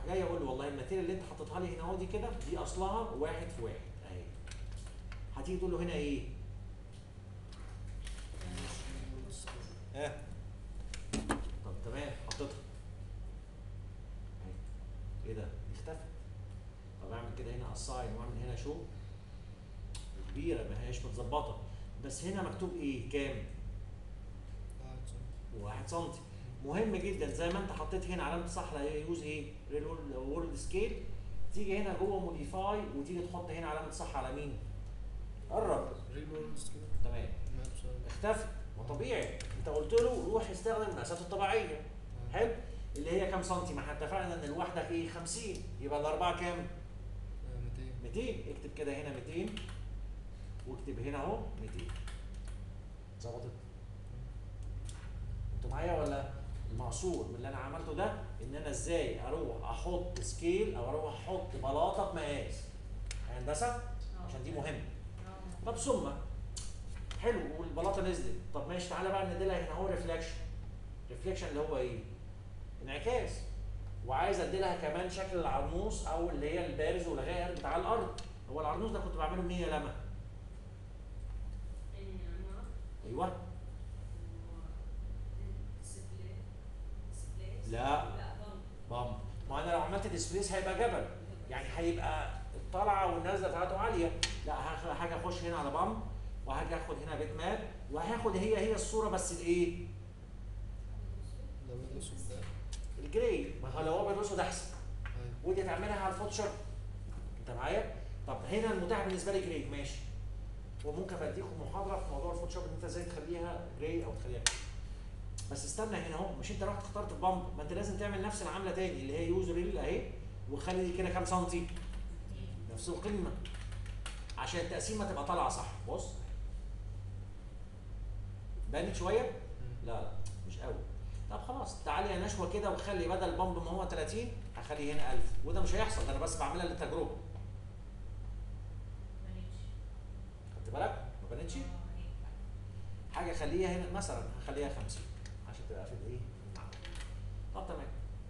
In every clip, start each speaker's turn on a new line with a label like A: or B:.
A: جاي اقول له والله الماتيريال اللي انت حطيتها لي هنا اهو دي كده دي اصلها 1 في 1 اهي. هتيجي تقول له هنا ايه؟ ها؟ طب تمام حطيتها. اهي. ايه ده؟ دي اختفت. طب اعمل كده هنا اساين واعمل هنا شو كبيره ما هياش متظبطه، بس هنا مكتوب ايه؟ كام؟ 1 سم. مهم جدا زي ما انت حطيت هنا علامه صح يوز ايه؟ ريل وورلد سكيل، تيجي هنا جوه موديفاي وتيجي تحط هنا علامه صح على مين؟ قرب.
B: ريل وورلد سكيل.
A: تمام. اختفت. ما طبيعي انت قلت له روح استخدم المقاسات الطبيعيه. حلو. اللي هي كام سنتي؟ ما احنا اتفقنا ان الواحده ايه؟ 50، يبقى الاربعه كام؟ 200. 200. اكتب كده هنا 200 واكتب هنا اهو 200. ظبطت؟ انتوا معايا ولا؟ المقصود من اللي انا عملته ده ان انا ازاي اروح احط سكيل او اروح احط بلاطه بمقاس هندسه عشان دي مهمه. طب ثم حلو والبلاطه نزلت، طب ماشي تعالى بقى نديلها هنا اهو ريفلكشن. ريفلكشن اللي هو ايه؟ انعكاس. وعايز اديلها كمان شكل العرنوس او اللي هي البارز والغائر بتاع الارض. هو العرنوس ده كنت بعمله منين يا لما؟ ايوه. لا بامب. ما انا لو عملت ديسبليس هيبقى جبل، يعني هيبقى الطلعه والنازله بتاعته عاليه. لا هاجي اخش هنا على بامب وهاجي اخد هنا بيت ماب وهاخد هي الصوره بس الايه؟ الجراي. ما هو لو ابيض واسود احسن. ودي تعملها على الفوتوشوب. انت معايا؟ طب هنا المتاح بالنسبه لي جراي ماشي. وممكن اديكم محاضره في موضوع الفوتوشوب ان انت ازاي تخليها جراي او تخليها كده. بس استنى هنا اهو، مش انت رحت اخترت البامب، ما انت لازم تعمل نفس العمله تاني اللي هي يوز ريل اهي، وخلي دي كده كام سنتي؟ نفس القيمه عشان التقسيمه تبقى طالعه صح. بص بانت شويه؟ لا مش قوي. طب خلاص تعالي يا نشوه كده وخلي بدل البامب ما هو 30 هخلي هنا 1000، وده مش هيحصل، ده انا بس بعملها للتجربه. خدت بالك؟ ما بانتش؟ حاجه خليها هنا مثلا هخليها 50 عشان تبقى في الايه؟ طب تمام.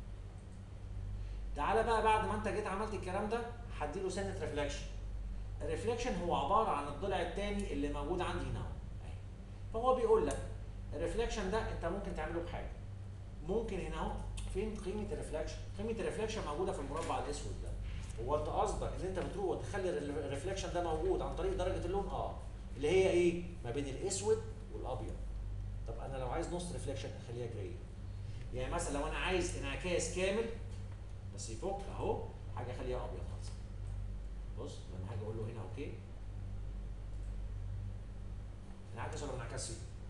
A: تعالى بقى بعد ما انت جيت عملت الكلام ده هديله سنه ريفلكشن. الريفلكشن هو عباره عن الضلع الثاني اللي موجود عندي هنا اهو. فهو بيقول لك الريفلكشن ده انت ممكن تعمله بحاجه. ممكن هنا اهو فين قيمه الريفلكشن؟ قيمه الريفلكشن موجوده في المربع الاسود ده. هو انت قصدك ان انت بتروح وتخلي الريفلكشن ده موجود عن طريق درجه اللون؟ اللي هي ايه؟ ما بين الاسود والابيض. طب انا لو عايز نص ريفلكشن اخليها جراي. يعني مثلا لو انا عايز انعكاس كامل بس يفك اهو، حاجه اخليها ابيض خالص. بص لما هاجي اقول له هنا اوكي، انعكس ولا ما انعكسش؟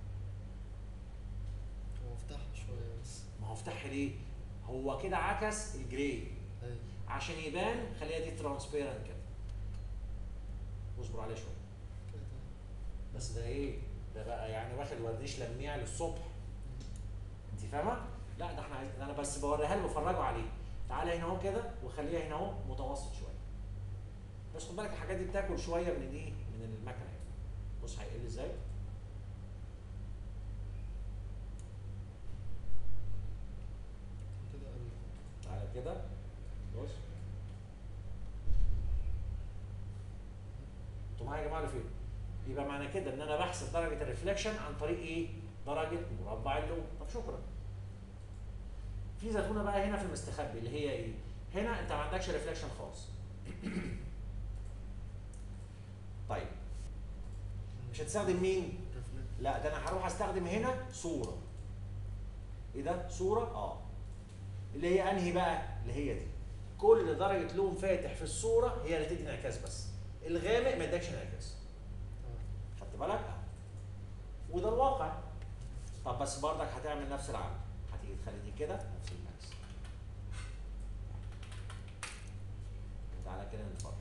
B: هو فتحها شويه بس.
A: ما هو فتحها ليه؟ هو كده عكس الجراي. عشان يبان خليها دي ترانسبيرنت كده. اصبر عليه شويه. بس ده ايه؟ ده بقى يعني واخد ورديش لميع للصبح. انت فاهمه؟ لا ده احنا انا بس بوريها له بفرجه عليه. تعالى هنا اهو كده وخليها هنا اهو متوسط شويه. بس خد بالك الحاجات دي بتاكل شويه من الايه؟ من المكنه يعني. بص هيقل ازاي؟
B: كده قوي.
A: تعالى كده بص. انتوا معايا يا جماعه فين؟ يبقى معنى كده ان انا بحسب درجه الريفلكشن عن طريق ايه؟ درجه مربع اللون. طب شكرا. في زتونه بقى هنا في المستخبي اللي هي ايه؟ هنا انت ما عندكش ريفلكشن خالص. طيب مش هتستخدم مين؟ لا ده انا هروح استخدم هنا صوره. ايه ده؟ صوره؟ اللي هي انهي بقى؟ اللي هي دي. كل درجه لون فاتح في الصوره هي اللي تدي انعكاس بس. الغامق ما ادكش انعكاس. خدت بالك؟ وده الواقع. طب بس بردك هتعمل نفس العمل. هتيجي تخلي دي كده نفس المقاس. تعالى كده نتفرج.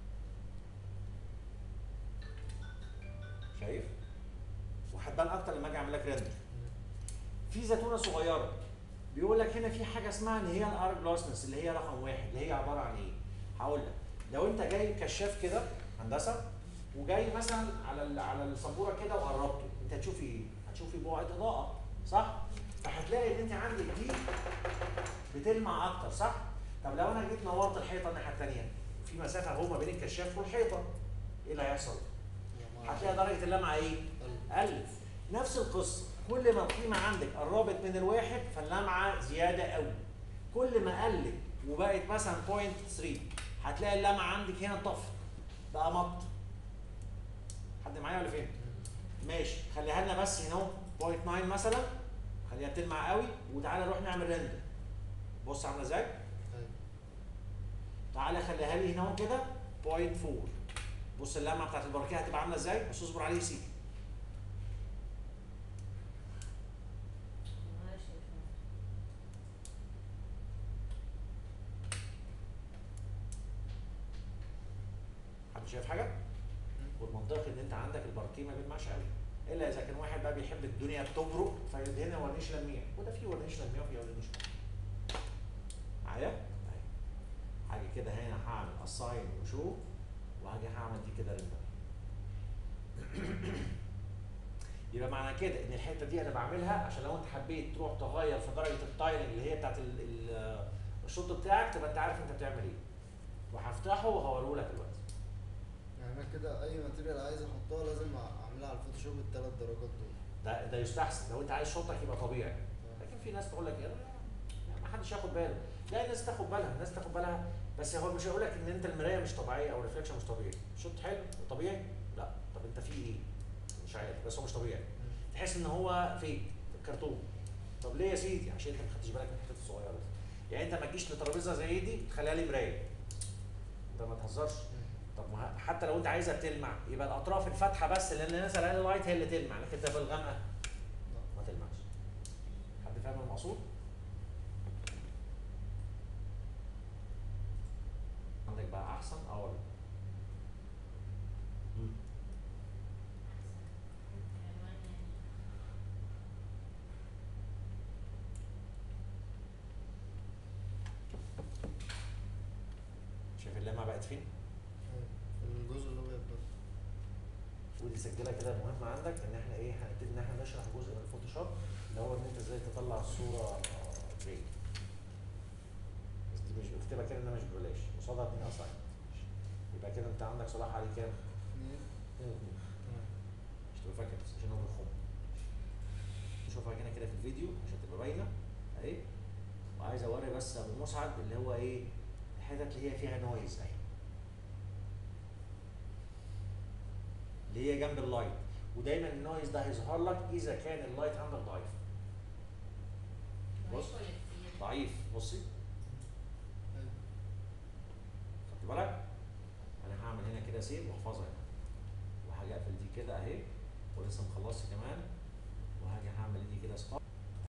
A: شايف؟ وهتبان اكتر لما اجي اعمل لك ريندر. في زتونه صغيره بيقول لك هنا في حاجه اسمها اللي هي الار جلوسنس اللي هي رقم 1 اللي هي عباره عن ايه؟ هقول لك. لو انت جاي كشاف كده هندسه وجاي مثلا على السبوره كده وقربته، انت هتشوفي ايه؟ هتشوفي بعد اضاءه صح؟ فهتلاقي ان انت عندك دي بتلمع اكتر صح؟ طب لو انا جيت نورت الحيطه الناحيه الثانيه، في مسافه اهو ما بين الكشاف والحيطه، ايه اللي هيحصل؟ هتلاقي درجه اللمعه ايه؟ قلت. نفس القصه، كل ما القيمه عندك قربت من الواحد فاللمعه زياده قوي. كل ما قلت وبقت مثلا 0.3 هتلاقي اللمعه عندك هنا طفت بقى مط. حد معايا ولا فين؟ ماشي، خليها لنا بس هنا اهو 0.9 مثلا، خليها بتلمع قوي، وتعالى نروح نعمل ريندر. بص عامله ازاي؟ تعالى خليها لي هنا اهو كده 0.4. بص اللمعه بتاعت البركيه هتبقى عامله ازاي؟ بس اصبر عليه يا سيدي. حد شايف حاجه؟ والمنطقي ان انت عندك الباركيه ما بيلمعش قوي، الا اذا كان واحد بقى بيحب الدنيا بتبرق فيدهنها ورنيش لميع، وده فيه ورنيش لميع وفيه ورنيش لميع. معايا؟ اهي حاجه كده هنا هعمل اساين وشو، وهاجي هعمل دي كده ريندر. يبقى معنى كده ان الحته دي انا بعملها عشان لو انت حبيت تروح تغير في درجه التايلنج اللي هي بتاعت الشوط بتاعك تبقى انت عارف انت بتعمل ايه. وهفتحه وهوريه لك دلوقتي.
B: يعني انا كده اي ماتيريال عايز احطها لازم اعملها على الفوتوشوب الثلاث درجات دول.
A: ده يستحسن لو انت عايز شوطك يبقى طبيعي. لكن في ناس تقول لك ايه ما حدش ياخد باله. لا الناس تاخد بالها، الناس تاخد بالها، بس هو مش هيقول لك ان انت المرايه مش طبيعيه او الريفلكشن مش طبيعي. شوط حلو وطبيعي؟ لا. طب انت في ايه؟ مش عارف، بس هو مش طبيعي. تحس ان هو فيك كرتون. طب ليه يا سيدي؟ عشان انت ما خدتش بالك من الحتت الصغيره دي. يعني انت ما تجيش لترابيزه زي دي تخليها لي مرايه. انت ما تهزرش. طب ما حتى لو انت عايزها تلمع يبقى الاطراف الفاتحه بس اللي نازل عليها اللايت هي اللي تلمع، لكن انت بالغامقه ما تلمعش. حد فاهم المقصود؟ عندك بقى احسن ولا؟ شايف اللمعه بقت فين؟
B: في الجزء اللي هو يبقى.
A: ودي سجلها كده مهم عندك ان احنا ايه هنبتدي ان احنا نشرح جزء من الفوتوشوب اللي هو ان انت ازاي تطلع الصوره جري. بس دي مش اكتبها كده انها مش ببلاش، قصادها 2 اساين. يبقى كده انت عندك صلاح عليه كام؟ 2 مش تبقى فاكر بس عشان هو بالخم. نشوفها هنا كده في الفيديو عشان تبقى باينه اهي. وعايز اوري بس ابو مسعد اللي هو ايه الحتت اللي هي فيها نويز اهي، اللي هي جنب اللايت. ودايما النويز ده هيظهر لك اذا كان اللايت عندك ضعيف. بص ضعيف، بصي خدت بالك؟ انا هعمل هنا كده سيف واحفظها هنا، وهاجي اقفل دي كده اهي ولسه مخلصش كمان، وهاجي هعمل دي كده ستوب